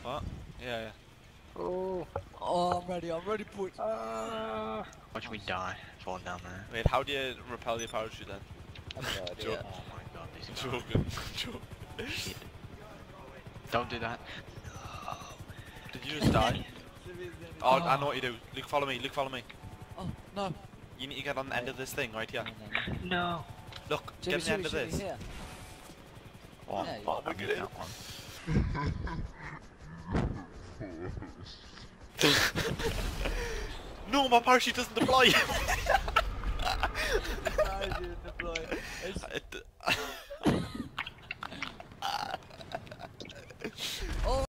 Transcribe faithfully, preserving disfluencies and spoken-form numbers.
What? Yeah, yeah. Oh. Oh, I'm ready, I'm ready, boys. Uh, Watch me die falling down there. Wait, how do you repel your parachute then? I have no idea. Joke. Oh my god, this I'm guy. joking. I'm joking. Shit. Don't do that. Did you just die? Oh, Oh, I know what you do. Luke, follow me. Luke, follow me. Oh, no. You need to get on the end of this thing right here. No, no, no. No. Look, Jimmy, get on the end Jimmy, of this. Jimmy, here. What? Yeah, you- Oh, my I missed God. that one. No, my parachute doesn't deploy. The parachute deployed.